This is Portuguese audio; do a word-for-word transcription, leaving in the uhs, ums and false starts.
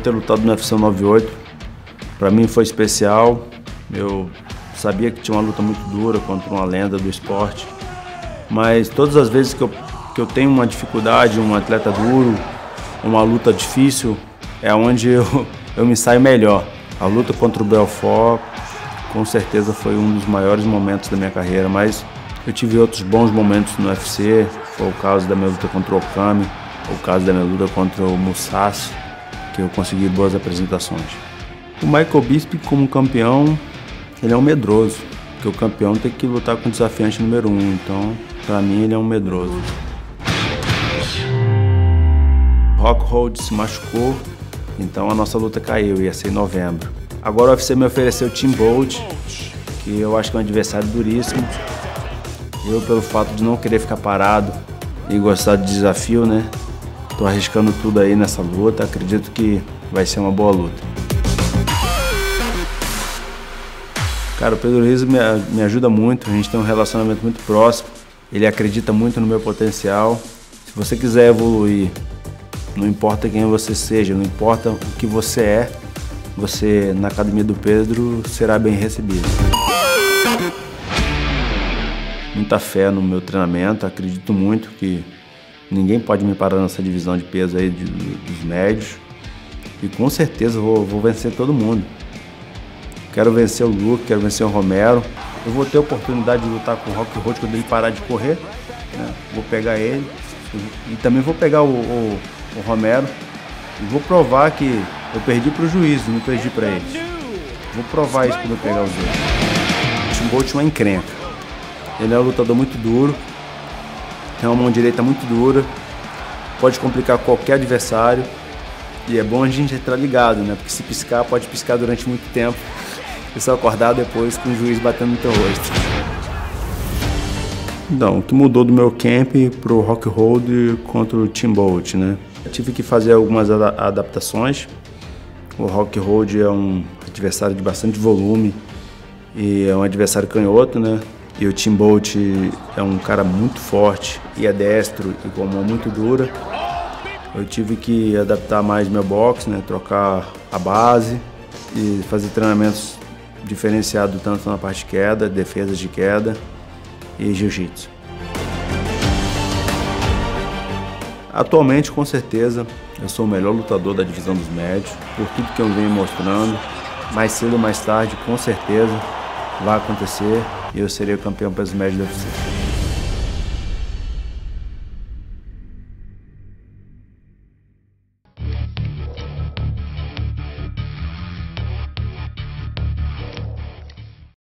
ter lutado no U F C noventa e oito, para mim foi especial. Eu sabia que tinha uma luta muito dura contra uma lenda do esporte, mas todas as vezes que eu, que eu tenho uma dificuldade, um atleta duro, uma luta difícil, é onde eu, eu me saio melhor. A luta contra o Belfort, com certeza, foi um dos maiores momentos da minha carreira, mas eu tive outros bons momentos no U F C. Foi o caso da minha luta contra o Okami, o caso da minha luta contra o Musashi, que eu consegui boas apresentações. O Michael Bisping, como campeão, ele é um medroso, porque o campeão tem que lutar com o desafiante número um, então, para mim, ele é um medroso. Rockhold se machucou, então a nossa luta caiu, ia ser em novembro. Agora o U F C me ofereceu o Tim Bolt, que eu acho que é um adversário duríssimo. Eu, pelo fato de não querer ficar parado e gostar de desafio, né? Tô arriscando tudo aí nessa luta, acredito que vai ser uma boa luta. Cara, o Pedro Rizzo me, me ajuda muito, a gente tem um relacionamento muito próximo, ele acredita muito no meu potencial. Se você quiser evoluir, não importa quem você seja, não importa o que você é, você na academia do Pedro será bem recebido. Muita fé no meu treinamento, acredito muito que ninguém pode me parar nessa divisão de peso aí de, dos médios. E com certeza vou, vou vencer todo mundo. Quero vencer o Luke, quero vencer o Romero. Eu vou ter a oportunidade de lutar com o Rockhold quando ele parar de correr, né? Vou pegar ele e também vou pegar o, o, o Romero e vou provar que eu perdi para o juiz, não perdi para eles. Vou provar isso quando eu pegar os dois. O Tim Bolt é uma encrenca. Ele é um lutador muito duro, tem uma mão direita muito dura, pode complicar qualquer adversário e é bom a gente estar ligado, né? Porque se piscar, pode piscar durante muito tempo e só acordar depois com o juiz batendo no teu rosto. Então, o que mudou do meu camp pro Rockhold contra o Tim Bolt, né? Eu tive que fazer algumas adaptações. O Rockhold é um adversário de bastante volume e é um adversário canhoto, né? E o Tim Bolt é um cara muito forte e é destro e com a mão muito dura. Eu tive que adaptar mais meu boxe, né? Trocar a base e fazer treinamentos diferenciados tanto na parte de queda, defesas de queda e jiu-jitsu. Atualmente, com certeza, eu sou o melhor lutador da divisão dos médios, por tudo que eu venho mostrando. Mais cedo ou mais tarde, com certeza, vai acontecer e eu serei o campeão peso médio do U F C.